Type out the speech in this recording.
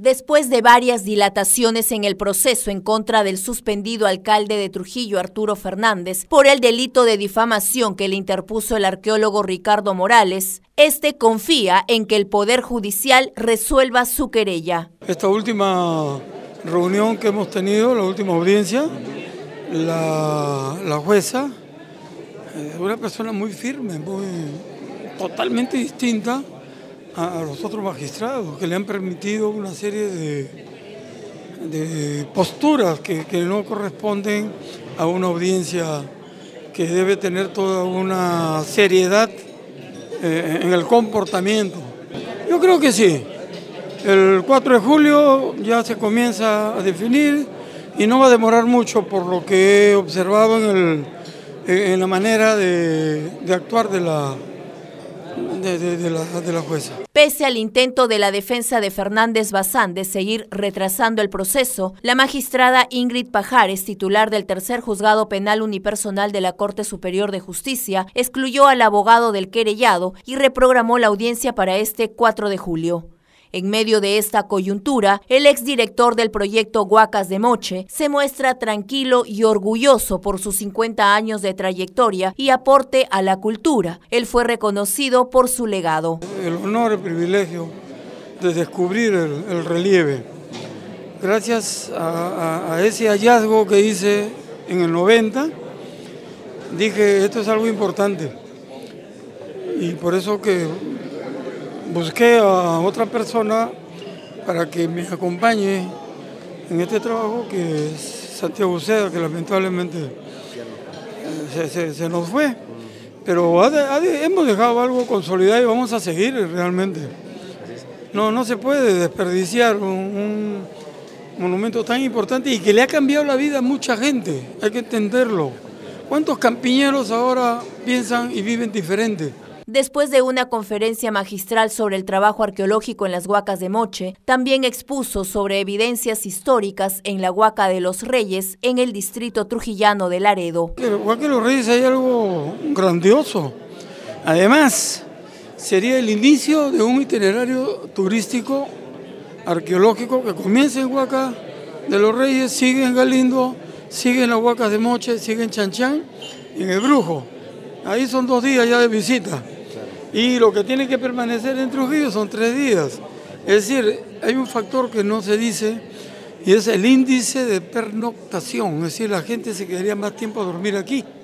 Después de varias dilataciones en el proceso en contra del suspendido alcalde de Trujillo, Arturo Fernández, por el delito de difamación que le interpuso el arqueólogo Ricardo Morales, este confía en que el Poder Judicial resuelva su querella. Esta última reunión que hemos tenido, la última audiencia, la jueza, una persona muy firme, totalmente distinta a los otros magistrados, que le han permitido una serie de posturas que no corresponden a una audiencia que debe tener toda una seriedad en el comportamiento. Yo creo que sí. El 4 de julio ya se comienza a definir y no va a demorar mucho por lo que he observado en la manera de actuar de la jueza. Pese al intento de la defensa de Fernández Bazán de seguir retrasando el proceso, la magistrada Ingrid Pajares, titular del Tercer Juzgado Penal Unipersonal de la Corte Superior de Justicia, excluyó al abogado del querellado y reprogramó la audiencia para este 4 de julio. En medio de esta coyuntura, el exdirector del proyecto Huacas de Moche se muestra tranquilo y orgulloso por sus 50 años de trayectoria y aporte a la cultura. Él fue reconocido por su legado. El honor y privilegio de descubrir el relieve. Gracias a ese hallazgo que hice en el 90, dije, esto es algo importante. Y por eso que busqué a otra persona para que me acompañe en este trabajo, que es Santiago Uceda, que lamentablemente se nos fue. Pero hemos dejado algo consolidado y vamos a seguir realmente. No se puede desperdiciar un monumento tan importante y que le ha cambiado la vida a mucha gente, hay que entenderlo. ¿Cuántos campiñeros ahora piensan y viven diferente? Después de una conferencia magistral sobre el trabajo arqueológico en las Huacas de Moche, también expuso sobre evidencias históricas en la Huaca de los Reyes en el distrito trujillano de Laredo. En la Huaca de los Reyes hay algo grandioso. Además, sería el inicio de un itinerario turístico arqueológico que comienza en Huaca de los Reyes, sigue en Galindo, sigue en las Huacas de Moche, sigue en Chanchán y en El Brujo. Ahí son 2 días ya de visita. Y lo que tiene que permanecer en Trujillo son 3 días. Es decir, hay un factor que no se dice y es el índice de pernoctación. Es decir, la gente se quedaría más tiempo a dormir aquí.